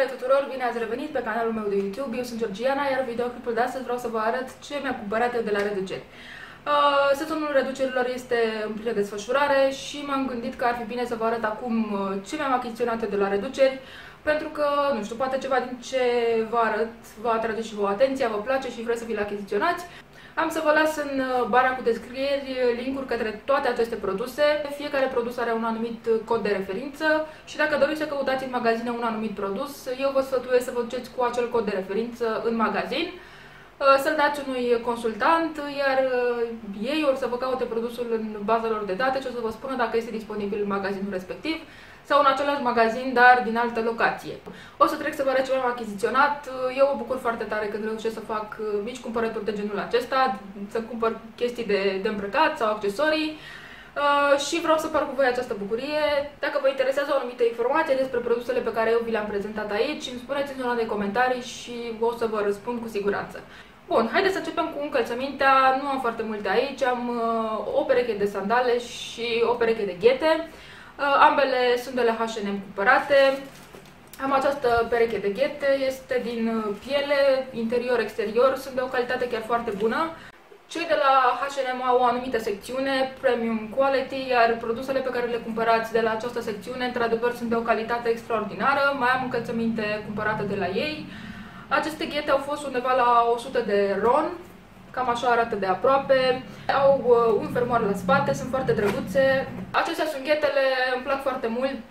Salutare tuturor, bine ați revenit pe canalul meu de YouTube. Eu sunt Georgiana, iar în videoclipul de astăzi vreau să vă arăt ce mi-am cumpărat eu de la reduceri. Sezonul reducerilor este în plină desfășurare și m-am gândit că ar fi bine să vă arăt acum ce mi-am achiziționat eu de la reduceri, pentru că, nu știu, poate ceva din ce vă arăt vă atrage și vă atenția, vă place și vreți să vi-l achiziționați. Am să vă las în bara cu descrieri link-uri către toate aceste produse. Fiecare produs are un anumit cod de referință și dacă doriți să căutați în magazine un anumit produs, eu vă sfătuiesc să vă duceți cu acel cod de referință în magazin, să-l dați unui consultant, iar ei or să vă caute produsul în baza lor de date și o să vă spună dacă este disponibil în magazinul respectiv sau în același magazin, dar din altă locație. O să trec să vă arăt ce am achiziționat. Eu mă bucur foarte tare când reușesc să fac mici cumpărături de genul acesta, să cumpăr chestii de îmbrăcat sau accesorii și vreau să par cu voi această bucurie. Dacă vă interesează o anumită informație despre produsele pe care eu vi le-am prezentat aici, îmi spuneți în zona de comentarii și o să vă răspund cu siguranță. Bun, haideți să începem cu încălțămintea. Nu am foarte multe aici, am o pereche de sandale și o pereche de ghete. Ambele sunt de la H&M cumpărate. Am această pereche de ghete, este din piele, interior-exterior, sunt de o calitate chiar foarte bună. Cei de la H&M au o anumită secțiune, Premium Quality, iar produsele pe care le cumpărați de la această secțiune, într-adevăr, sunt de o calitate extraordinară. Mai am încălțăminte cumpărate de la ei. Aceste ghete au fost undeva la 100 de RON. Cam așa arată de aproape. Au un fermoar la spate, sunt foarte drăguțe. Acestea sunt ghetele, îmi plac foarte mult.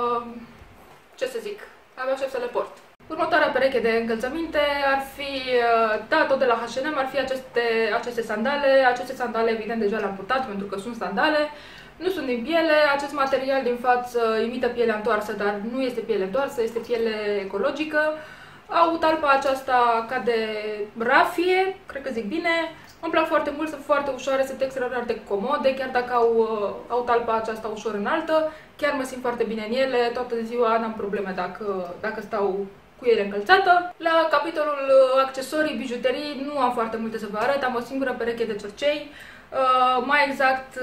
Ce să zic, abia aștept să le port. Următoarea pereche de încălțăminte ar fi, da, tot de la H&M, ar fi aceste sandale. Aceste sandale, evident, deja le-am purtat pentru că sunt sandale. Nu sunt din piele, acest material din față imită pielea întoarsă, dar nu este piele întoarsă, este piele ecologică. Au talpa aceasta ca de rafie, cred că zic bine. Îmi plac foarte mult, sunt foarte ușoare, sunt extraordinar de comode, chiar dacă au talpa aceasta ușor înaltă. Chiar mă simt foarte bine în ele, toată ziua n-am probleme dacă stau cu ele încălțată. La capitolul accesorii, bijuterii, nu am foarte multe să vă arăt, am o singură pereche de cercei. Mai exact,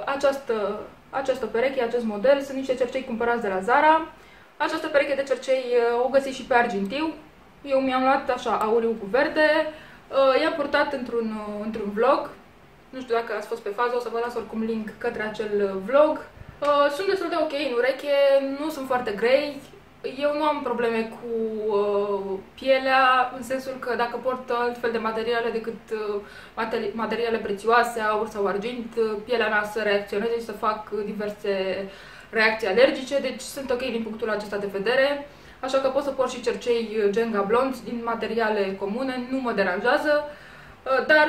această pereche, acest model, sunt niște cercei cumpărați de la Zara. Această pereche de cercei o găsiți și pe argintiu. Eu mi-am luat așa auriu cu verde. I-am purtat într-un vlog. Nu știu dacă ați fost pe fază, o să vă las oricum link către acel vlog. Sunt destul de ok în ureche, nu sunt foarte grei. Eu nu am probleme cu pielea, în sensul că dacă port altfel de materiale decât materiale prețioase, aur sau argint, pielea mea să reacționeze și să fac diverse reacții alergice, deci sunt ok din punctul acesta de vedere. Așa că pot să port și cercei Jenga blonzi din materiale comune, nu mă deranjează, dar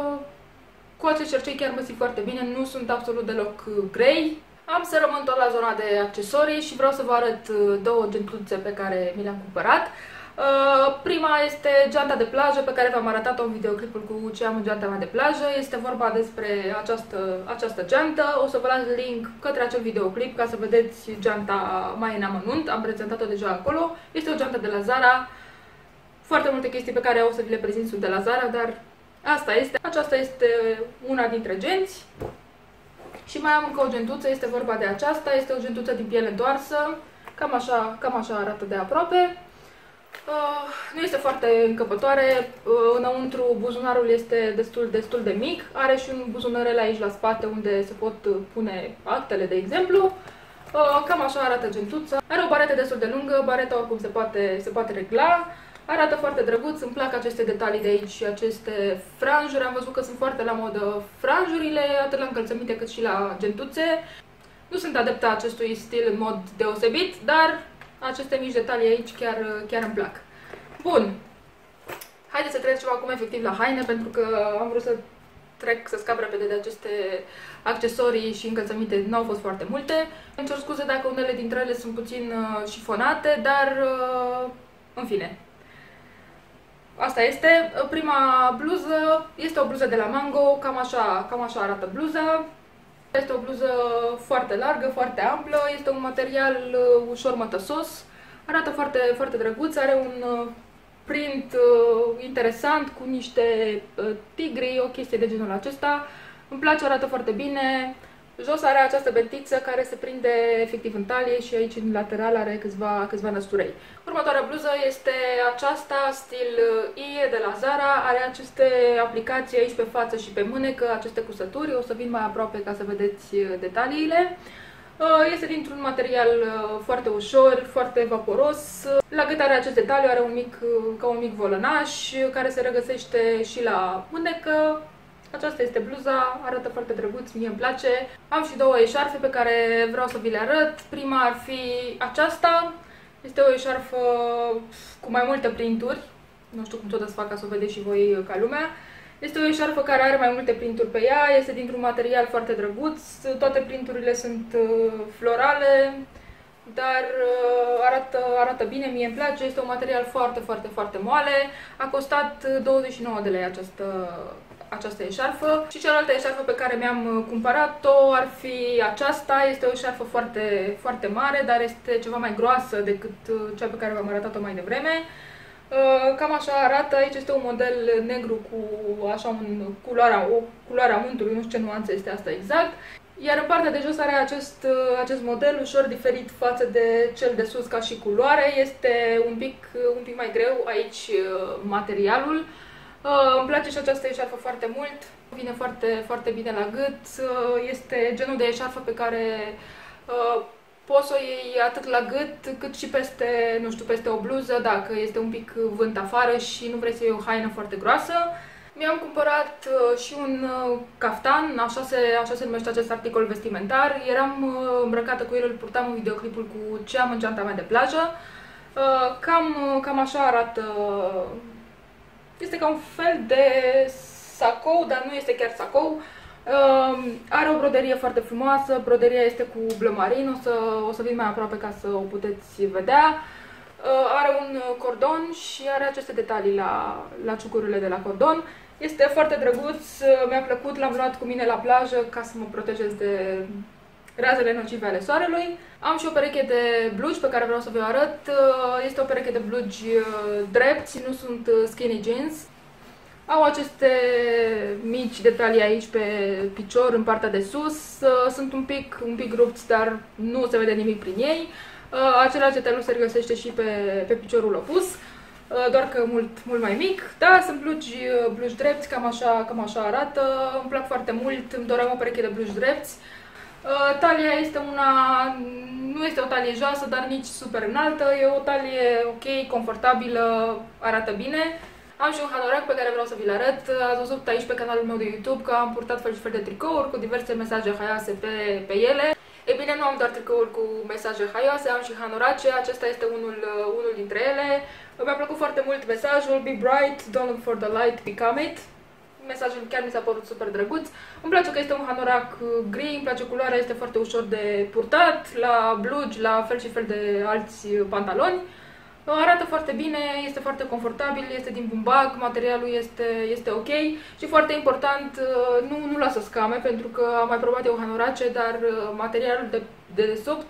cu acești cercei chiar mă simt foarte bine, nu sunt absolut deloc grei. Am să rămân tot la zona de accesorii și vreau să vă arăt două gentuțe pe care mi le-am cumpărat. Prima este geanta de plajă pe care v-am arătat-o în videoclipul cu ce am în geanta mea de plajă. Este vorba despre această geantă. O să vă las link către acel videoclip ca să vedeți geanta mai în amănunt. Am prezentat-o deja acolo. Este o geantă de la Zara. Foarte multe chestii pe care o să vi le prezint sunt de la Zara, dar asta este. Aceasta este una dintre genți. Și mai am încă o gentuță, este vorba de aceasta. Este o gentuță din piele întoarsă. Cam așa arată de aproape. Nu este foarte încăpătoare, înăuntru buzunarul este destul de mic, are și un buzunărel aici la spate unde se pot pune actele, de exemplu. Cam așa arată gentuța. Are o baretă destul de lungă, bareta oricum se poate regla. Arată foarte drăguț, îmi plac aceste detalii de aici și aceste franjuri. Am văzut că sunt foarte la modă franjurile, atât la încălțăminte cât și la gentuțe. Nu sunt adeptă acestui stil în mod deosebit, dar aceste mici detalii aici chiar îmi plac. Bun. Haideți să trecem acum efectiv la haine, pentru că am vrut să scap repede de aceste accesorii și încălțăminte, nu au fost foarte multe. Îmi cer scuze dacă unele dintre ele sunt puțin șifonate, dar în fine. Asta este. Prima bluză este o bluză de la Mango, cam așa arată bluza. Este o bluză foarte largă, foarte amplă, este un material ușor mătăsos, arată foarte, foarte drăguț, are un print interesant cu niște tigri, o chestie de genul acesta. Îmi place, arată foarte bine, Jos are această bentiță care se prinde efectiv în talie și aici în lateral are câțiva năsturei. Următoarea bluză este aceasta, stil IE de la Zara. Are aceste aplicații aici pe față și pe mânecă, aceste cusături. O să vin mai aproape ca să vedeți detaliile. Este dintr-un material foarte ușor, foarte vaporos. La gât are acest detaliu, are ca un mic volănaș care se regăsește și la mânecă. Aceasta este bluza, arată foarte drăguț, mie îmi place. Am și două eșarfe pe care vreau să vi le arăt. Prima ar fi aceasta. Este o eșarfă cu mai multe printuri. Nu știu cum să o desfac ca să o vedeți și voi ca lumea. Este o eșarfă care are mai multe printuri pe ea, este dintr-un material foarte drăguț. Toate printurile sunt florale, dar arată bine, mie îmi place. Este un material foarte moale. A costat 29 de lei această eșarfă. Și cealaltă eșarfă pe care mi-am cumpărat-o ar fi aceasta. Este o eșarfă foarte mare, dar este ceva mai groasă decât cea pe care v-am arătat-o mai devreme. Cam așa arată. Aici este un model negru cu așa o culoare a untului, nu știu ce nuanță este asta exact. Iar în partea de jos are acest model ușor diferit față de cel de sus ca și culoare. Este un pic mai greu aici materialul. Îmi place și această eșarfă foarte mult. Vine foarte bine la gât. Este genul de eșarfă pe care poți să o iei atât la gât, cât și peste, nu știu, peste o bluză, dacă este un pic vânt afară și nu vrei să iei o haină foarte groasă. Mi-am cumpărat și un caftan, așa se numește acest articol vestimentar. Eram îmbrăcată cu el, îl purtam în videoclipul cu ce am în geanta mea de plajă. Cam așa arată. Este ca un fel de sacou, dar nu este chiar sacou. Are o broderie foarte frumoasă, broderia este cu blămarin, o să vin mai aproape ca să o puteți vedea. Are un cordon și are aceste detalii la ciucurile de la cordon. Este foarte drăguț, mi-a plăcut, l-am luat cu mine la plajă ca să mă protejez de razele nocive ale soarelui. Am și o pereche de blugi pe care vreau să vă arăt. Este o pereche de blugi drepți, nu sunt skinny jeans. Au aceste mici detalii aici pe picior, în partea de sus. Sunt un pic rupți, dar nu se vede nimic prin ei. Același detaliu se regăsește și pe piciorul opus, doar că mult mai mic. Da, sunt blugi drepți, cam așa arată. Îmi plac foarte mult, îmi doream o pereche de blugi drepți. Talia nu este o talie joasă, dar nici super înaltă. E o talie ok, confortabilă, arată bine. Am și un hanorac pe care vreau să vi-l arăt. Ați văzut aici pe canalul meu de YouTube că am purtat fel și fel de tricouri cu diverse mesaje haioase pe ele. E bine, nu am doar tricouri cu mesaje haioase, am și hanorace. Acesta este unul dintre ele. Mi-a plăcut foarte mult mesajul Be bright, don't look for the light, become it. Mesajul chiar mi s-a părut super drăguț. Îmi place că este un hanorac gri, îmi place culoarea, este foarte ușor de purtat la blugi, la fel și fel de alți pantaloni. Arată foarte bine, este foarte confortabil, este din bumbac, materialul este ok și foarte important, nu lasă scame, pentru că am mai provat eu hanorace, dar materialul de dedesubt,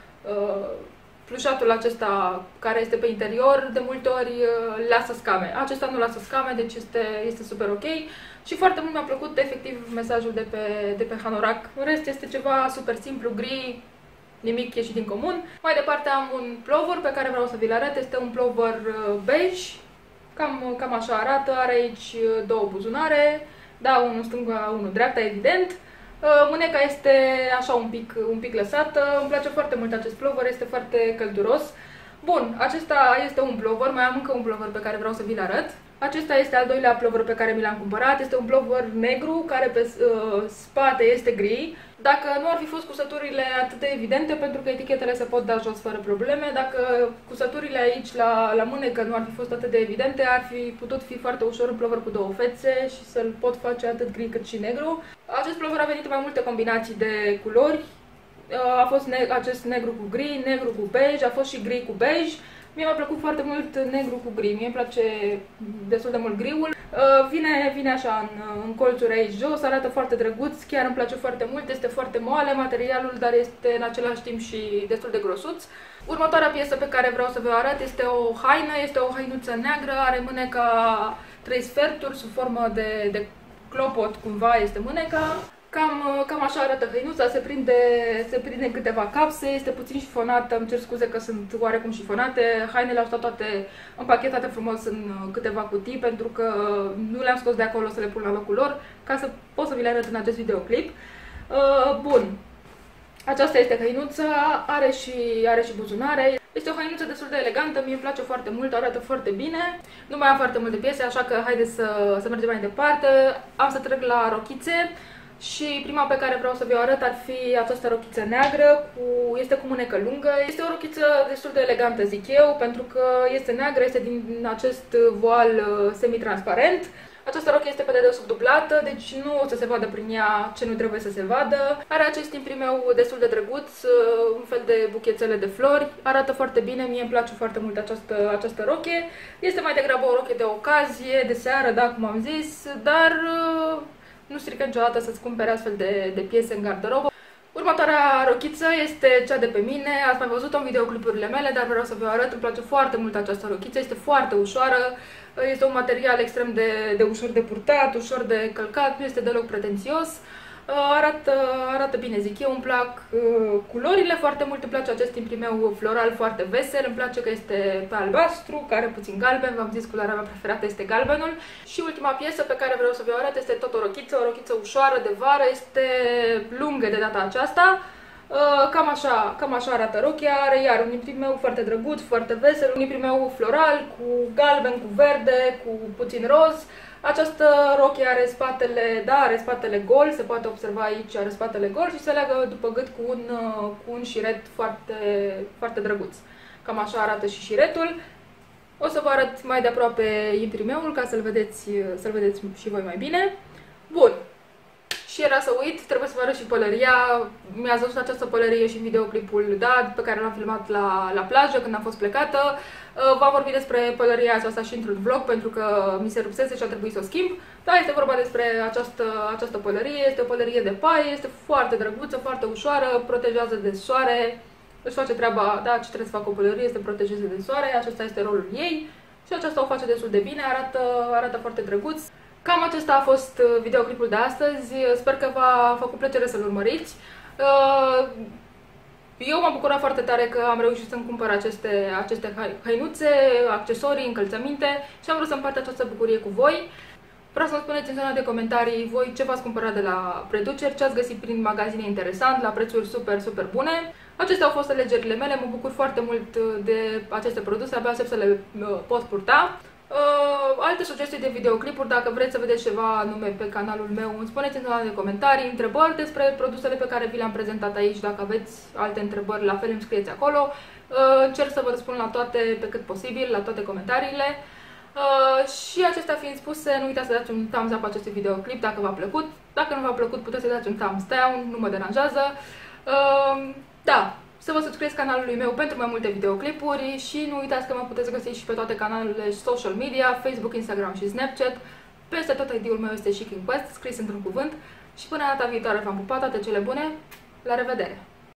plușatul acesta care este pe interior, de multe ori lasă scame. Acesta nu lasă scame, deci este super ok și foarte mult mi-a plăcut efectiv mesajul de pe hanorac. În rest este ceva super simplu, gri, nimic ieșit din comun. Mai departe am un plover pe care vreau să vi-l arăt. Este un plover beige. Cam așa arată. Are aici două buzunare. Da, unul stânga, unul dreapta, evident. Mâneca este așa un pic lăsată. Îmi place foarte mult acest plover. Este foarte călduros. Bun, acesta este un plover. Mai am încă un plover pe care vreau să vi-l arăt. Acesta este al doilea plover pe care mi l-am cumpărat. Este un plover negru care pe spate este gri. Dacă nu ar fi fost cusăturile atât de evidente, pentru că etichetele se pot da jos fără probleme, dacă cusăturile aici la mânecă nu ar fi fost atât de evidente, ar fi putut fi foarte ușor un plover cu două fețe și să-l pot face atât gri cât și negru. Acest plover a venit în mai multe combinații de culori. A fost acest negru cu gri, negru cu beige, a fost și gri cu beige. Mie mi-a plăcut foarte mult negru cu gri, mie îmi place destul de mult griul. Vine așa în colțuri aici jos, arată foarte drăguț, chiar îmi place foarte mult, este foarte moale materialul, dar este în același timp și destul de grosuț. Următoarea piesă pe care vreau să vă arăt este o haină, este o hainuță neagră, are mâneca 3 sferturi sub formă de clopot, cumva este mâneca. Cam așa arată hăinuța, se prinde în câteva capse, este puțin șifonată, îmi cer scuze că sunt oarecum șifonate. Hainele au stat toate împachetate frumos în câteva cutii pentru că nu le-am scos de acolo să le pun la locul lor, ca să pot să vi le arăt în acest videoclip. Bun, aceasta este hăinuța, are și buzunare. Este o hăinuță destul de elegantă, mie îmi place foarte mult, arată foarte bine. Nu mai am foarte multe piese, așa că haideți să mergem mai departe. Am să trec la rochițe. Și prima pe care vreau să vi-o arăt ar fi această rochiță neagră, este cu mânecă lungă. Este o rochiță destul de elegantă, zic eu, pentru că este neagră, este din acest voal semi-transparent. Această rochie este pe dedesubt dublată, deci nu o să se vadă prin ea ce nu trebuie să se vadă. Are acest imprimeu destul de drăguț, un fel de buchețele de flori. Arată foarte bine, mie îmi place foarte mult această rochie. Este mai degrabă o rochie de ocazie, de seară, da, cum am zis, dar nu strică niciodată să-ți cumpere astfel de piese în garderobă. Următoarea rochiță este cea de pe mine. Ați mai văzut-o în videoclipurile mele, dar vreau să vă arăt. Îmi place foarte mult această rochiță. Este foarte ușoară. Este un material extrem de ușor de purtat, ușor de călcat. Nu este deloc pretențios. Arată bine, zic eu. Îmi plac culorile foarte mult. Îmi place acest imprimeu floral foarte vesel. Îmi place că este pe albastru, care are puțin galben. V-am zis, culoarea mea preferată este galbenul. Și ultima piesă pe care vreau să vă arăt este tot o rochiță ușoară de vară. Este lungă de data aceasta. Cam așa arată rochia. Are iar un imprimeu foarte drăguț, foarte vesel, un imprimeu floral cu galben, cu verde, cu puțin roz. Această rochie are spatele gol, se poate observa aici, are spatele gol și se leagă după gât cu un șiret foarte drăguț. Cam așa arată și șiretul. O să vă arăt mai de aproape imprimeul ca să-l vedeți și voi mai bine. Bun. Și era să uit, trebuie să vă arăt și pălăria. Mi-ați văzut această pălărie și în videoclipul pe care l-am filmat la plajă când am fost plecată. V-am vorbit despre pălăria aceasta și într-un vlog pentru că mi se rupsese și a trebuit să o schimb. Da, este vorba despre această pălărie. Este o pălărie de paie, este foarte drăguță, foarte ușoară, protejează de soare. Își face treaba, da, ce trebuie să facă o pălărie este protejeze de soare. Acesta este rolul ei și aceasta o face destul de bine, arată foarte drăguț. Cam acesta a fost videoclipul de astăzi, sper că v-a făcut plăcere să-l urmăriți. Eu m-am bucurat foarte tare că am reușit să-mi cumpăr aceste hăinuțe, accesorii, încălțăminte și am vrut să împart această bucurie cu voi. Vreau să-mi spuneți în zona de comentarii voi ce v-ați cumpărat de la reduceri, ce ați găsit prin magazine interesant, la prețuri super bune. Acestea au fost alegerile mele, mă bucur foarte mult de aceste produse, abia aștept să le pot purta. Alte sugestii de videoclipuri, dacă vreți să vedeți ceva anume pe canalul meu, îmi spuneți în zona de comentarii, întrebări despre produsele pe care vi le-am prezentat aici, dacă aveți alte întrebări, la fel îmi scrieți acolo. Încerc să vă răspund la toate pe cât posibil, la toate comentariile. Și acestea fiind spuse, nu uitați să dați un thumbs up acestui videoclip dacă v-a plăcut. Dacă nu v-a plăcut, puteți să dați un thumbs down, nu mă deranjează. Da, să vă subscrieți canalului meu pentru mai multe videoclipuri și nu uitați că mă puteți găsi și pe toate canalele social media, Facebook, Instagram și Snapchat. Peste tot ID-ul meu este SheKingQuest, scris într-un cuvânt. Și până data viitoare v-am pupat, toate cele bune, la revedere!